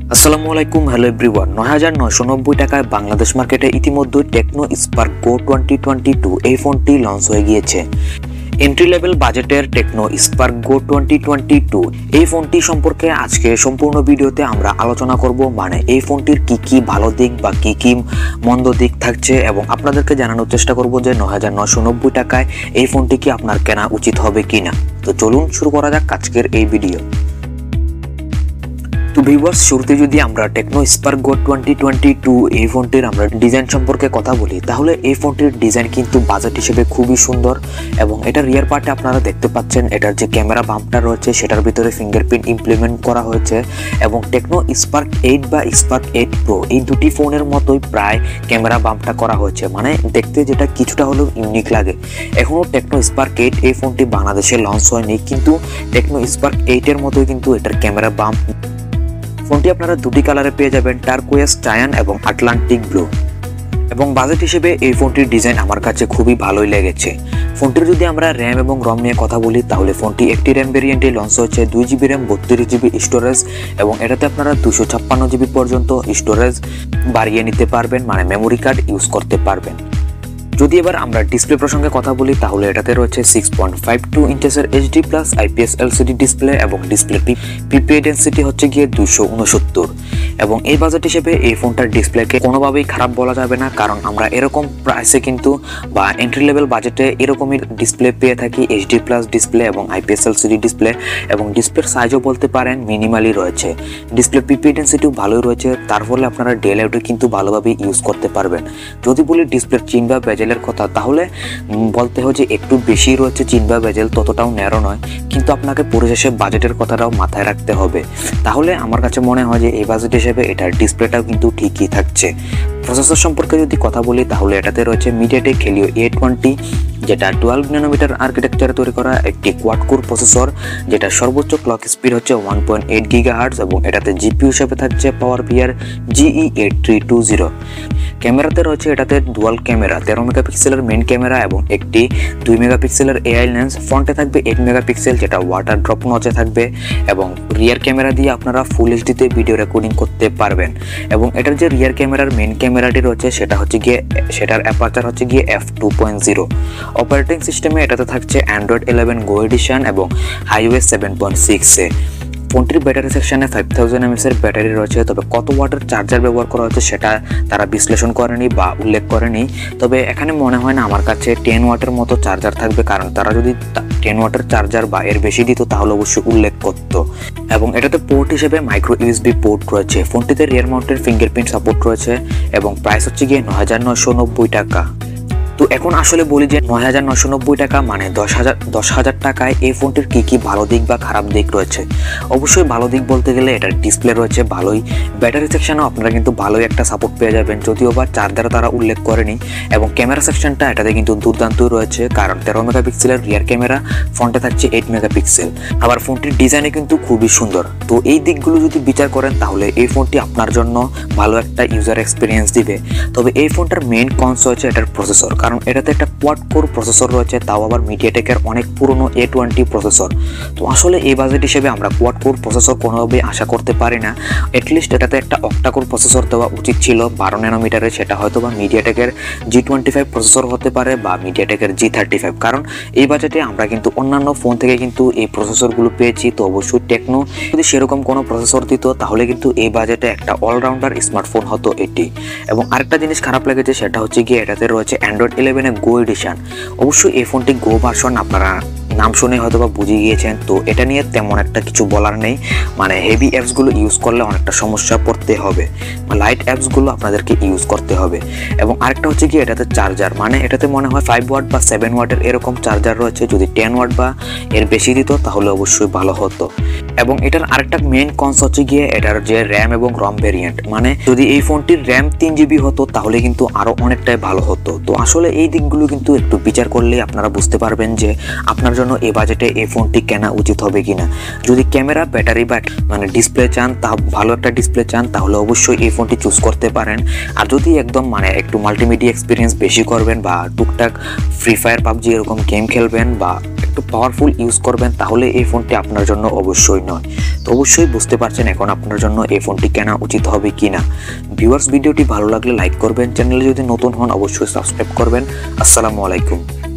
আসসালামু আলাইকুম, hello everyone. ৯,৯৯০ টাকায় বাংলাদেশ মার্কেটে ইতিমধ্যে টেকনো স্পার্ক গো 2022 এই ফোনটি লঞ্চ হয়ে গিয়েছে। এন্ট্রি লেভেল বাজেটের টেকনো স্পার্ক গো 2022 এই ফোনটি সম্পর্কে আজকে সম্পূর্ণ ভিডিওতে আমরা আলোচনা করব। মানে এই ফোনটির কি ভালো দিক বা কি মন্দ দিক থাকছে এবং আপনাদেরকে জানানোর চেষ্টা করব যে ৯,৯৯০ টাকায় এই ফোনটি কি আপনার কেনা উচিত হবে কিনা। তো চলুন শুরু করা যাক আজকের এই ভিডিও। তো ভিউয়ার্স, শুরুতে যদি আমরা টেকনো স্পার্ক গো 2022 এই ফোনটির আমরা ডিজাইন সম্পর্কে কথা বলি, তাহলে এই ফোনটির ডিজাইন কিন্তু বাজেট হিসেবে খুবই সুন্দর এবং এটা রিয়ার পার্টে আপনারা দেখতে পাচ্ছেন এটার যে ক্যামেরা বাম্পটা রয়েছে সেটার ভিতরে ফিঙ্গারপ্রিন্ট ইমপ্লিমেন্ট করা হয়েছে এবং টেকনো স্পার্ক 8 বা স্পার্ক 8 প্রো এই দুটি ফোনের মতোই প্রায় ক্যামেরা বাম্পটা করা হয়েছে। মানে দেখতে যেটা কিছুটা হলেও ইউনিক লাগে। এখনও টেকনো স্পার্ক 8 এই ফোনটি বাংলাদেশে লঞ্চ হয়নি, কিন্তু টেকনো স্পার্ক 8 এর মতোই কিন্তু এটার ক্যামেরা বাম্প। ফোনটি আপনারা দুটি কালারে পেয়ে যাবেন, টার্কোয়েস টায়ান এবং আটলান্টিক ব্লু। এবং বাজেট হিসেবে এই ফোনটির ডিজাইন আমার কাছে খুবই ভালোই লেগেছে। ফোনটির যদি আমরা র্যাম এবং রম নিয়ে কথা বলি, তাহলে ফোনটি একটি র্যাম ভেরিয়েন্টে লঞ্চ হয়েছে 2GB র্যাম 32GB স্টোরেজ এবং এটাতে আপনারা 256GB পর্যন্ত স্টোরেজ বাড়িয়ে নিতে পারবেন, মানে মেমোরি কার্ড ইউজ করতে পারবেন। যদি এবার আমরা ডিসপ্লে প্রসঙ্গে কথা বলি, তাহলে এটাতে রয়েছে 6.52 ইঞ্চেসের HD+ IPS LCD ডিসপ্লে এবং ডিসপ্লে পিপিআই ডেন্সিটি হচ্ছে গিয়ে 269 এবং এই বাজেট হিসেবে এই ফোনটার ডিসপ্লেকে কোনোভাবেই খারাপ বলা যাবে না, কারণ আমরা এরকম প্রাইসে কিন্তু বা এন্ট্রি লেভেল বাজেটে এরকমই ডিসপ্লে পেয়ে থাকি, HD+ ডিসপ্লে এবং IPS LCD ডিসপ্লে এবং ডিসপ্লের সাইজও বলতে পারেন মিনিমালি রয়েছে। ডিসপ্লে পিপিআই ডেন্সিটিও ভালোই রয়েছে, তার ফলে আপনারা ডে লাইটে কিন্তু ভালোভাবে ইউজ করতে পারবেন। যদি বলি ডিসপ্লের চিন বা বেজেলের কথা, তাহলে বলতে হয় যে একটু বেশি রয়েছে চিন বা বেজেল, ততটাও ন্যারো নয়, কিন্তু আপনাকে পরিশেষে বাজেটের কথাটাও মাথায় রাখতে হবে। তাহলে আমার কাছে মনে হয় যে এই বাজেট হিসেবে এটার ডিসপ্লেটাও কিন্তু ঠিকই থাকছে। প্রসেসর সম্পর্কে যদি কথা বলি, তাহলে এটাতে রয়েছে মিডিয়াটেক হেলিও A20, যেটা 12 ন্যানোমিটার আর্কিটেকচারে তৈরি করা একটি কোয়াড কোর প্রসেসর, যেটা সর্বোচ্চ ক্লক স্পিড হচ্ছে 1.8 GHz এবং এটাতে জিপিইউ হিসেবে থাকছে পাওয়ারভিআর GE8320। ক্যামেরাতে রয়েছে এটাতে ডুয়াল ক্যামেরা, 13 মেগাপিক্সেলের মেইন ক্যামেরা এবং একটি 2 মেগাপিক্সেলের AI লেন্স। ফ্রন্টে থাকবে 8 মেগাপিক্সেল, যেটা ওয়াটার ড্রপ নচে থাকবে এবং রিয়ার ক্যামেরা দিয়ে আপনারা ফুল এইচডিতে ভিডিও রেকর্ডিং করতে পারবেন। এবং এটার যে রিয়ার ক্যামেরার মেইন ক্যামেরাটি রয়েছে সেটার অ্যাপারচার হচ্ছে গিয়ে f2.0। অপারেটিং সিস্টেমে এটাতে থাকছে অ্যান্ড্রয়েড 11 গো এডিশন এবং iOS 7.6 এ। ফোনটির ব্যাটারি সেকশনে 5000 mAh এর ব্যাটারি রয়েছে, তবে কত ওয়াটের চার্জার ব্যবহার করা হচ্ছে সেটা তারা বিশ্লেষণ করেনি বা উল্লেখ করেনি। তবে এখানে মনে হয় না আমার কাছে 10 ওয়াটের মতো চার্জার থাকবে, কারণ তারা যদি 10 ওয়াটের চার্জার বা এর বেশি দিত তাহলে অবশ্যই উল্লেখ করত। এবং এটাতে পোর্ট হিসেবে মাইক্রো ইউএসবি পোর্ট রয়েছে। ফোনটিতে রিয়ার মাউন্টের ফিঙ্গারপ্রিন্ট সাপোর্ট রয়েছে এবং প্রাইস হচ্ছে গিয়ে ৯,৯৯০ টাকা। তো এখন আসলে বলি যে ৯,৯৯০ টাকা মানে ১০,০০০ টাকায় এই ফোনটির কি ভালো দিক বা খারাপ দিক রয়েছে। অবশ্যই ভালো দিক বলতে গেলে এটার ডিসপ্লে রয়েছে ভালোই, ব্যাটারি সেকশনেও আপনারা কিন্তু ভালোই একটা সাপোর্ট পেয়ে যাবেন, যদিও বা চার্জার তারা উল্লেখ করেনি। এবং ক্যামেরা সেকশনটা এটাতে কিন্তু দুর্দান্তই রয়েছে, কারণ 13 মেগাপিক্সেলের রিয়ার ক্যামেরা, ফ্রন্টে থাকছে 8 মেগাপিক্সেল। আবার ফোনটির ডিজাইনে কিন্তু খুবই সুন্দর। তো এই দিকগুলো যদি বিচার করেন, তাহলে এই ফোনটি আপনার জন্য ভালো একটা ইউজার এক্সপিরিয়েন্স দিবে। তবে এই ফোনটার মেইন কনস হচ্ছে এটার প্রসেসর, কারণ এটাতে একটা কোয়াড কোর প্রসেসর রয়েছে, তাও আবার মিডিয়াটেকের অনেক পুরনো A20 প্রসেসর। তো আসলে এই বাজেট হিসেবে আমরা কোয়াড কোর প্রসেসর কোনোভাবেই আশা করতে পারি না। অ্যাটলিস্ট এটাতে একটা অক্টা কোর প্রসেসর দেওয়া উচিত ছিল 12 ন্যানোমিটারের, সেটা হয়তো বা মিডিয়াটেকের G25 প্রসেসর হতে পারে বা মিডিয়াটেকের G35, কারণ এই বাজেটে আমরা কিন্তু অন্যান্য ফোন থেকে কিন্তু এই প্রসেসরগুলো পেয়েছি। তো অবশ্যই টেকনো যদি সেরকম কোনো প্রসেসর দিত, তাহলে কিন্তু এই বাজেটে একটা অলরাউন্ডার স্মার্টফোন হতো এটি। এবং আরেকটা জিনিস খারাপ লেগেছে, সেটা হচ্ছে গিয়ে এটাতে রয়েছে অ্যান্ড্রয়েড 11 গো এডিশন। অবশ্যই এই ফোনটি গো ভার্সন, আপনারা নাম শুনে হয়তো বা বুঝে গিয়েছেন। তো এটা নিয়ে তেমন একটা কিছু বলার নেই, মানে হেভি অ্যাপসগুলো ইউজ করলে অনেকটা সমস্যা পড়তে হবে, লাইট অ্যাপসগুলো আপনাদেরকে ইউজ করতে হবে। এবং আরেকটা হচ্ছে কি এটাতে চার্জার, মানে এটাতে মনে হয় 5 ওয়াট বা 7 ওয়াটের এরকম চার্জার রয়েছে। যদি 10 ওয়াট বা এর বেশি দিত তাহলে অবশ্যই ভালো হতো। এবং এটার আরেকটা মেইন কনস হচ্ছে গিয়ে এটার যে র্যাম এবং রম ভেরিয়েন্ট, মানে যদি এই ফোনটির র্যাম 3GB হতো তাহলে কিন্তু আরও অনেকটাই ভালো হতো। তো আসলে এই দিকগুলো কিন্তু একটু বিচার করলে আপনারা বুঝতে পারবেন যে আপনার জন্য এই বাজেটে এই ফোনটি কেনা উচিত হবে কিনা। যদি ক্যামেরা, ব্যাটারি বা মানে ডিসপ্লে চান, তা ভালো একটা ডিসপ্লে চান, তাহলে অবশ্যই এই ফোনটি চুজ করতে পারেন। আর যদি একদম মানে একটু মাল্টিমিডিয়া এক্সপিরিয়েন্স বেশি করবেন বা টুকটাক ফ্রি ফায়ার, পাবজি এরকম গেম খেলবেন বা একটু পাওয়ারফুল ইউজ করবেন, তাহলে এই ফোনটি আপনার জন্য অবশ্যই নয়। তো অবশ্যই বুঝতে পারছেন এখন আপনার জন্য এই ফোনটি কেনা উচিত হবে কিনা। ভিউয়ার্স, ভিডিওটি ভালো লাগলে লাইক করবেন, চ্যানেলে যদি নতুন হন অবশ্যই সাবস্ক্রাইব করবেন। আসসালামু আলাইকুম।